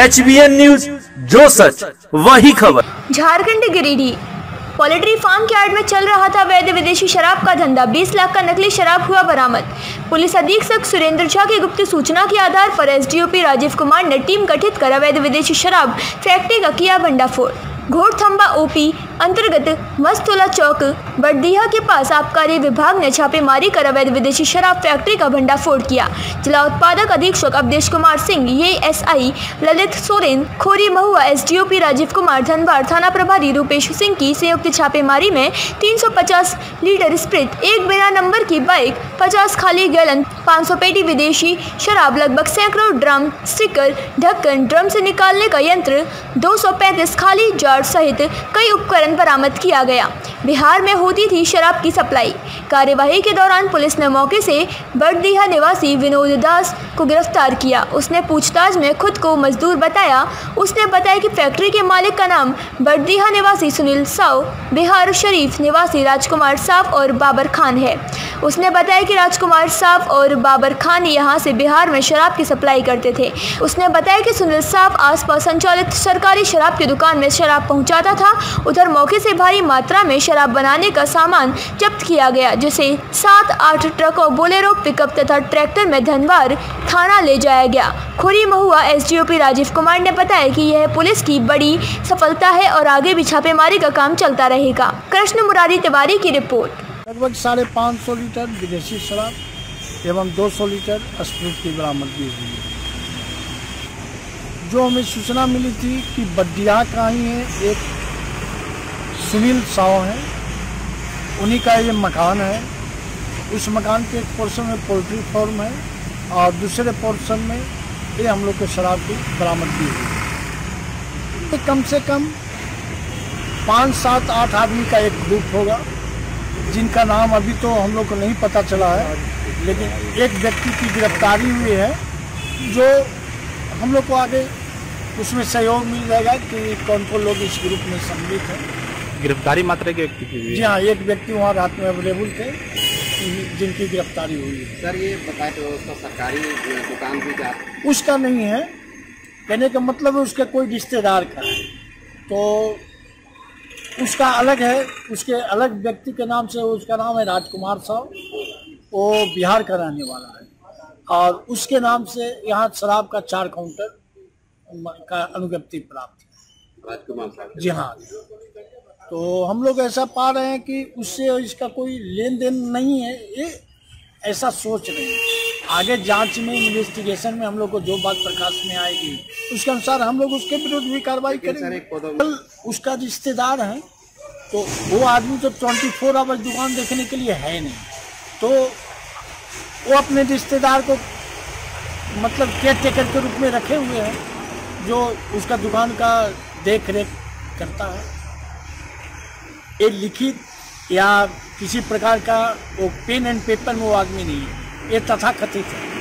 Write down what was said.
HBN news, जो सच वही खबर। झारखंड गिरिडीह पोल्ट्री फार्म के यार्ड में चल रहा था अवैध विदेशी शराब का धंधा। 20 लाख का नकली शराब हुआ बरामद। पुलिस अधीक्षक सुरेंद्र झा की गुप्त सूचना के आधार पर एसडीओपी राजीव कुमार ने टीम गठित कर अवैध विदेशी शराब फैक्ट्री का किया भंडाफोड़। घोड़थंबा ओपी अंतर्गत मस्तोला चौक बड़दीहा के पास आबकारी विभाग ने छापेमारी कर अवैध विदेशी शराब फैक्ट्री का भंडाफोड़ किया। जिला उत्पादक अधीक्षक अवधेश कुमार सिंह, एएसआई ललित सोरेन, खोरी महुआ, एसडीओपी राजीव कुमार, धनबाद थाना प्रभारी रूपेश सिंह की संयुक्त छापेमारी में 350 लीटर स्प्रिट, 1 बिना नंबर की बाइक, 50 खाली गैलन, 500 पेटी विदेशी शराब, लगभग सैकड़ों ड्रम, स्टिकर, ढक्कन, ड्रम से निकालने का यंत्र, 235 खाली जार सहित कई उपकरण बरामद किया गया। बिहार में होती थी शराब की सप्लाई। कार्यवाही के दौरान पुलिस ने मौके से बड़दीहा निवासी विनोद दास को गिरफ्तार किया। उसने पूछताछ में खुद को मजदूर बताया। उसने बताया कि फैक्ट्री के मालिक का नाम बड़दीहा निवासी सुनील साव, बिहार शरीफ निवासी राजकुमार साव और बाबर खान है। उसने बताया कि राजकुमार साव और बाबर खान यहां से बिहार में शराब की सप्लाई करते थे। उसने बताया कि सुनील साव आसपास संचालित सरकारी शराब की दुकान में शराब पहुंचाता था। उधर मौके से भारी मात्रा में शराब बनाने का सामान जब्त किया गया, जिसे 7-8 ट्रकों, बोलेरो, पिकअप तथा ट्रैक्टर में धनबाद थाना ले जाया गया। खोरी महुआ एसडीओपी राजीव कुमार ने बताया कि यह पुलिस की बड़ी सफलता है और आगे भी छापेमारी का काम चलता रहेगा। कृष्ण मुरारी तिवारी की रिपोर्ट। लगभग 550 लीटर विदेशी शराब एवं 200 लीटर स्प्रिट की बरामदगी हुई है। जो हमें सूचना मिली थी कि बड़दीहा का ही है, एक सुनील साव है, उन्हीं का ये मकान है। उस मकान के एक पोर्शन में पोल्ट्री फार्म है और दूसरे पोर्शन में ये हम लोग को शराब की बरामदगी हुई। कम से कम 5, 7, 8 आदमी का एक ग्रुप होगा, जिनका नाम अभी तो हम लोग को नहीं पता चला है, लेकिन एक व्यक्ति की गिरफ्तारी हुई है, जो हम लोग को आगे उसमें सहयोग मिल जाएगा कि कौन कौन लोग इस ग्रुप में सम्मिलित हैं। गिरफ्तारी मात्रा के व्यक्ति की? जी हाँ, एक व्यक्ति वहाँ रात में अवेलेबल थे जिनकी गिरफ्तारी हुई है। सर, ये बताए तो उसका सरकारी दुकान भी क्या? उसका नहीं है, कहने का मतलब है उसके कोई रिश्तेदार का है, तो उसका अलग है, उसके अलग व्यक्ति के नाम से। उसका नाम है राजकुमार साव, वो बिहार का रहने वाला है और उसके नाम से यहाँ शराब का 4 काउंटर का अनुज्ञप्ति प्राप्त है। राजकुमार साव? जी हाँ। तो हम लोग ऐसा पा रहे हैं कि उससे इसका कोई लेन देन नहीं है, ये ऐसा सोच रहे हैं। आगे जांच में, इन्वेस्टिगेशन में हम लोग को जो बात प्रकाश में आएगी उसके अनुसार हम लोग उसके विरुद्ध भी कार्रवाई करेंगे। उसका रिश्तेदार है, तो वो आदमी तो 24 आवर्स दुकान देखने के लिए है नहीं, तो वो अपने रिश्तेदार को मतलब केयर टेकर के रूप में रखे हुए हैं, जो उसका दुकान का देख रेख करता है। ये लिखित या किसी प्रकार का वो पेन एंड पेपर में वो आदमी नहीं है, ये तथाकथित है।